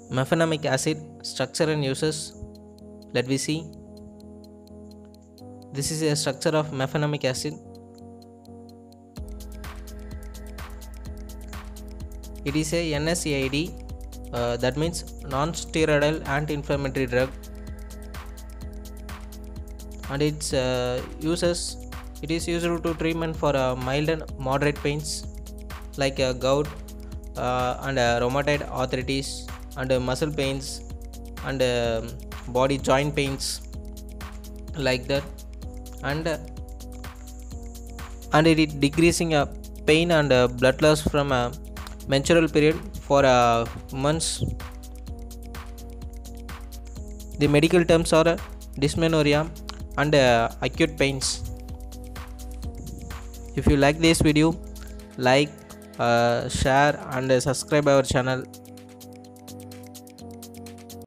Mefenamic acid structure and uses. Let me see. This is a structure of mefenamic acid. It is a NSAID, that means non-steroidal anti-inflammatory drug, and its uses. It is used to treatment for mild and moderate pains like gout and rheumatoid arthritis and muscle pains and body joint pains like that, and it decreasing pain and blood loss from a menstrual period for months. The medical terms are dysmenorrhea and acute pains. If you like this video, like, share and subscribe our channel.